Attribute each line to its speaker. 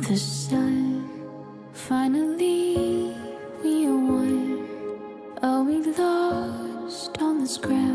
Speaker 1: The sun, finally we are one. Are we lost on this ground?